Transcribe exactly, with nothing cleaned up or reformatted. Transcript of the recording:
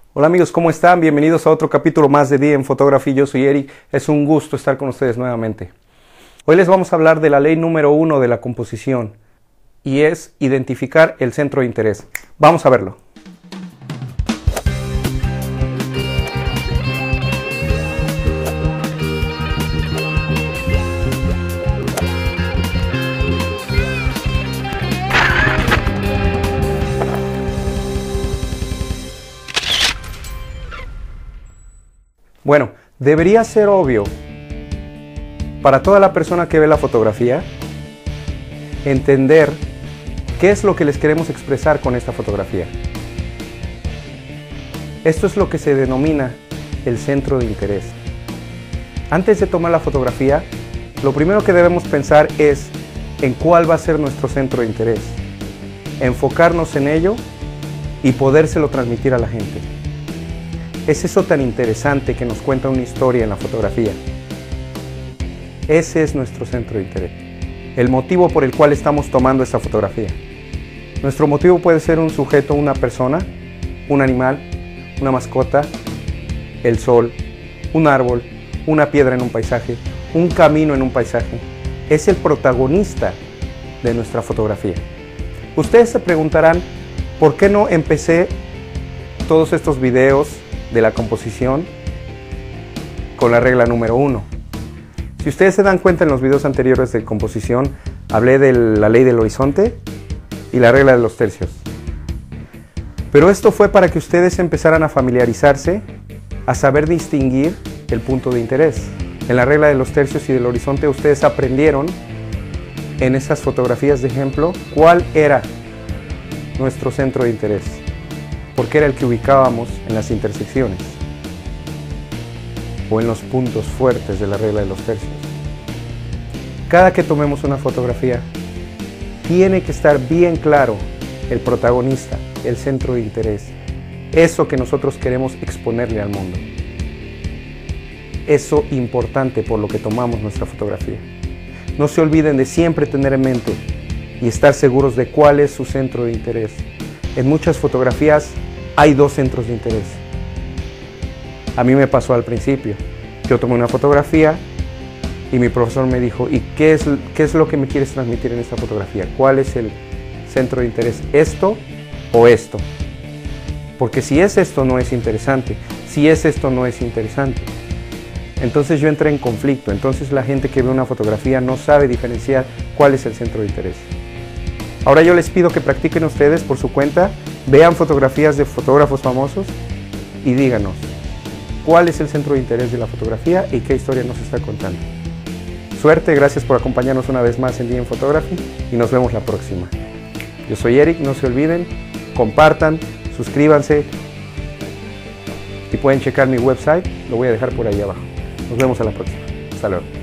Hola amigos, ¿cómo están? Bienvenidos a otro capítulo más de D M Photography. Yo soy Eric, es un gusto estar con ustedes nuevamente. Hoy les vamos a hablar de la ley número uno de la composición y es identificar el centro de interés. Vamos a verlo. Bueno, debería ser obvio para toda la persona que ve la fotografía entender qué es lo que les queremos expresar con esta fotografía. Esto es lo que se denomina el centro de interés. Antes de tomar la fotografía, lo primero que debemos pensar es en cuál va a ser nuestro centro de interés, enfocarnos en ello y podérselo transmitir a la gente. Es eso tan interesante que nos cuenta una historia en la fotografía. Ese es nuestro centro de interés, el motivo por el cual estamos tomando esta fotografía. Nuestro motivo puede ser un sujeto, una persona, un animal, una mascota, el sol, un árbol, una piedra en un paisaje, un camino en un paisaje. Es el protagonista de nuestra fotografía. Ustedes se preguntarán, ¿por qué no empecé todos estos videos de la composición con la regla número uno? Si ustedes se dan cuenta, en los videos anteriores de composición hablé de la ley del horizonte y la regla de los tercios, pero esto fue para que ustedes empezaran a familiarizarse, a saber distinguir el punto de interés. En la regla de los tercios y del horizonte ustedes aprendieron en esas fotografías de ejemplo cuál era nuestro centro de interés, porque era el que ubicábamos en las intersecciones o en los puntos fuertes de la regla de los tercios. Cada que tomemos una fotografía, tiene que estar bien claro el protagonista, el centro de interés, eso que nosotros queremos exponerle al mundo. Eso importante por lo que tomamos nuestra fotografía. No se olviden de siempre tener en mente y estar seguros de cuál es su centro de interés. En muchas fotografías hay dos centros de interés. A mí me pasó al principio. Yo tomé una fotografía y mi profesor me dijo, ¿y qué es, qué es lo que me quieres transmitir en esta fotografía? ¿Cuál es el centro de interés? ¿Esto o esto? Porque si es esto no es interesante. Si es esto no es interesante. Entonces yo entré en conflicto. Entonces la gente que ve una fotografía no sabe diferenciar cuál es el centro de interés. Ahora yo les pido que practiquen ustedes por su cuenta, vean fotografías de fotógrafos famosos y díganos cuál es el centro de interés de la fotografía y qué historia nos está contando. Suerte, gracias por acompañarnos una vez más en D M Photography y nos vemos la próxima. Yo soy Eric, no se olviden, compartan, suscríbanse y pueden checar mi website, lo voy a dejar por ahí abajo. Nos vemos a la próxima. Hasta luego.